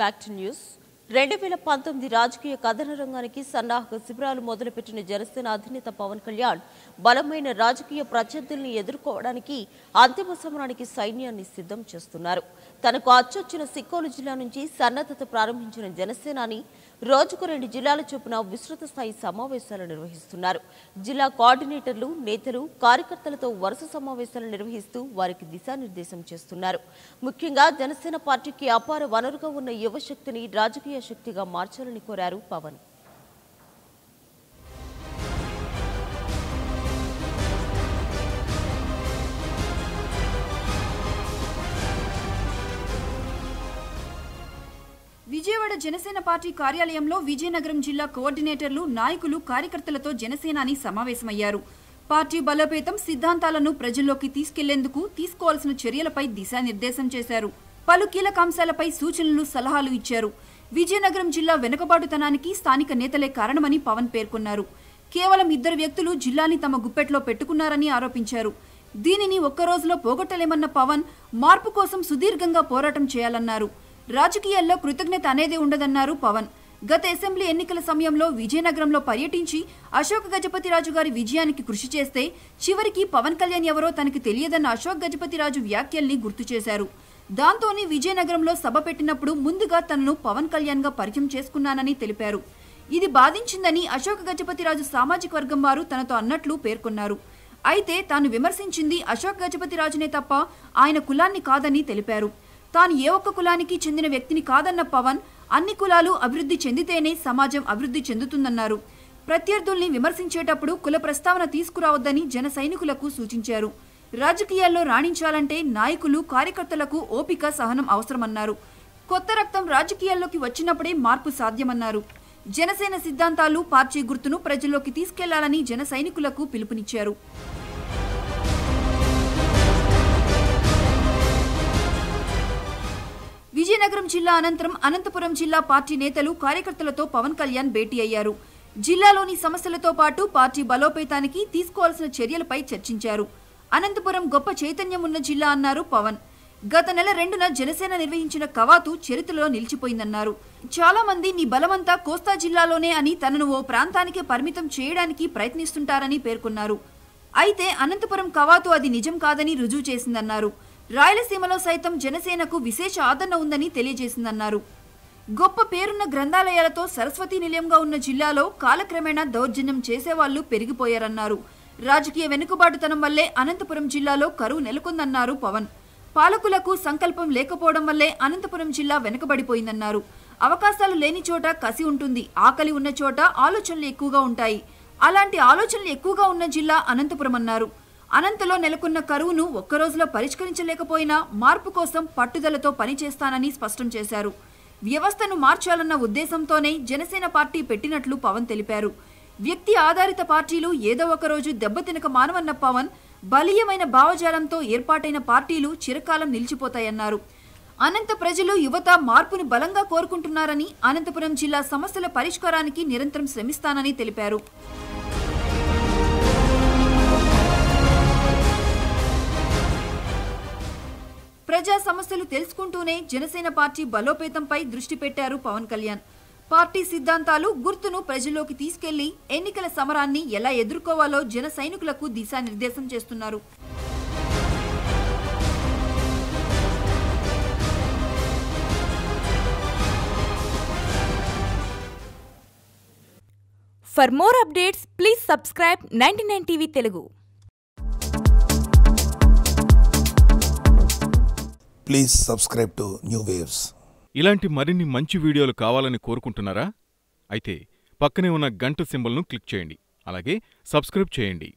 Back to news. 2019 రాజకీయ కథన రంగానికి సన్నాహక శిబిరాలు మొదలుపెట్టిన జనసేన అధినేత పవన్ కళ్యాణ్ బలమైన రాజకీయ ప్రత్యర్థుల్ని ఎదుర్కోవడానికి అంతిమ సమరానికి సైన్యాన్ని సిద్ధం చేస్తున్నారు. తనకు అచ్చొచ్చిన సిక్కోలు జిల్లా నుంచి సన్నద్ధత ప్రారంభించిన జనసేనాని రోజుకు 2 జిల్లాల చొప్పున విస్తృత స్థాయి సమావేశాలు నిర్వహిస్తున్నారు. జిల్లా కోఆర్డినేటర్లు, నేతలు, కార్యకర్తలతో వరుస సమావేశాలు నిర్వహిస్తూ వారికి దిశానిర్దేశం చేస్తున్నారు. ముఖ్యంగా జనసేన పార్టీకి అపార వనరుగా ఉన్న యువశక్తిని రాజకీయ శక్తిగా మార్చాలని కోరారు పవన్. విజయవాడ జనసేన పార్టీ కార్యాలయంలో విజయనగరం జిల్లా కోఆర్డినేటర్లు, నాయకులు, కార్యకర్తలతో జనసేనాని సమావేశమయ్యారు. పార్టీ బలోపేతం సిద్ధాంతాలను ప్రజల్లోకి తీసుకెళ్లేందుకు తీసుకోవాల్సిన చర్యలపై దిశానిర్దేశం చేశారు. పలు కీలక అంశాలపై సూచనలు, సలహాలు ఇచ్చారు. విజయనగరం జిల్లా వెనుకబాటుతనానికి స్థానిక నేతలే కారణమని పవన్ పేర్కొన్నారు. కేవలం 2 వ్యక్తులు జిల్లాని తమ గుప్పెట్లో పెట్టుకున్నారని ఆరోపించారు. దీనిని ఒక్కరోజులో పోగొట్టలేమన్న పవన్ మార్పు కోసం సుదీర్ఘంగా పోరాటం చేయాలన్నారు. రాజకీయాల్లో కృతజ్ఞత అనేదే ఉండదన్నారు పవన్. గత అసెంబ్లీ ఎన్నికల సమయంలో విజయనగరంలో పర్యటించి అశోక్ గజపతిరాజు గారి విజయానికి కృషి చేస్తే చివరికి పవన్ కళ్యాణ్ ఎవరో తనకి తెలియదన్న అశోక్ గజపతిరాజు వ్యాఖ్యల్ని గుర్తు చేశారు. దాంతోనే విజయనగరంలో సభ పెట్టినప్పుడు ముందుగా తనను పవన్ కళ్యాణ్ గా పరిచయం చేసుకున్నానని తెలిపారు. ఇది బాధించిందని అశోక్ గజపతిరాజు సామాజిక వర్గం వారు తనతో అన్నట్లు పేర్కొన్నారు. అయితే తాను విమర్శించింది అశోక్ గజపతిరాజునే తప్ప ఆయన కులాన్ని కాదని తెలిపారు. తాను ఏ ఒక్క కులానికి చెందిన వ్యక్తిని కాదన్న పవన్ అన్ని కులాలు అభివృద్ధి చెందితేనే సమాజం అభివృద్ధి చెందుతుందన్నారు. ప్రత్యర్థుల్ని విమర్శించేటప్పుడు కుల ప్రస్తావన తీసుకురావద్దని జన సైనికులకు సూచించారు. రాజకీయాల్లో రాణించాలంటే నాయకులు, కార్యకర్తలకు ఓపిక, సహనం అవసరమన్నారు. కొత్త రక్తం రాజకీయాల్లోకి వచ్చినప్పుడే మార్పు సాధ్యమన్నారు. జనసేన సిద్ధాంతాలు, పార్టీ గుర్తును ప్రజల్లోకి తీసుకెళ్లాలని జన సైనికులకు పిలుపునిచ్చారు. విజయనగరం జిల్లా అనంతరం అనంతపురం జిల్లా పార్టీ నేతలు, కార్యకర్తలతో పవన్ కళ్యాణ్ భేటీ అయ్యారు. జిల్లాలోని సమస్యలతో పాటు పార్టీ బలోపేతానికి తీసుకోవాల్సిన చర్యలపై చర్చించారు. అనంతపురం గొప్ప చైతన్యం ఉన్న జిల్లా అన్నారు పవన్. గత నెల 2న జనసేన నిర్వహించిన కవాతు చరిత్రలో నిలిచిపోయిందన్నారు. చాలా మంది నీ బలమంతా కోస్తా జిల్లాలోనే అని తనను ఓ ప్రాంతానికే పరిమితం చేయడానికి ప్రయత్నిస్తుంటారని పేర్కొన్నారు. అయితే అనంతపురం కవాతు అది నిజం కాదని రుజువు చేసిందన్నారు. రాయలసీమలో సైతం జనసేనకు విశేష ఆదరణ ఉందని తెలియజేసిందన్నారు. గొప్ప పేరున్న గ్రంథాలయాలతో సరస్వతీ నిలయంగా ఉన్న జిల్లాలో కాలక్రమేణా దౌర్జన్యం చేసేవాళ్లు పెరిగిపోయారన్నారు. రాజకీయ వెనుకబాటుతనం వల్లే అనంతపురం జిల్లాలో కరువు నెలకొందన్నారు పవన్. పాలకులకు సంకల్పం లేకపోవడం వల్లే అనంతపురం జిల్లా వెనుకబడిపోయిందన్నారు. అవకాశాలు లేని చోట కసి ఉంటుంది, ఆకలి ఉన్న చోట ఆలోచనలు ఎక్కువగా ఉంటాయి. అలాంటి ఆలోచనలు ఎక్కువగా ఉన్న జిల్లా అనంతపురం అన్నారు. అనంతలో నెలకొన్న కరువును ఒక్కరోజులో పరిష్కరించలేకపోయినా మార్పు కోసం పట్టుదలతో పనిచేస్తానని స్పష్టం చేశారు. వ్యవస్థను మార్చాలన్న ఉద్దేశంతోనే జనసేన పార్టీ పెట్టినట్లు పవన్ తెలిపారు. వ్యక్తి ఆధారిత పార్టీలు ఏదో ఒక రోజు దెబ్బతినక మానవన్న పవన్ బలీయమైన భావజాలంతో ఏర్పాటైన పార్టీలు చిరకాలం నిలిచిపోతాయన్నారు. అనంత ప్రజలు, యువత మార్పుని బలంగా కోరుకుంటున్నారని, అనంతపురం జిల్లా సమస్యల పరిష్కారానికి నిరంతరం శ్రమిస్తానని తెలిపారు. ప్రజా సమస్యలు తెలుసుకుంటూనే జనసేన పార్టీ బలోపేతంపై దృష్టి పెట్టారు పవన్ కళ్యాణ్. పార్టీ సిద్ధాంతాలు, గుర్తును ప్రజల్లోకి తీసుకెళ్లి ఎన్నికల సమరాన్ని ఎలా ఎదుర్కోవాలో జన సైనికులకు దిశానిర్దేశం చేస్తున్నారు. For more updates, please subscribe 99 TV Telugu. Please subscribe to New Waves. ఇలాంటి మరిన్ని మంచి వీడియోలు కావాలని కోరుకుంటున్నారా? అయితే పక్కనే ఉన్న గంట సింబల్ను క్లిక్ చేయండి. అలాగే సబ్స్క్రైబ్ చేయండి.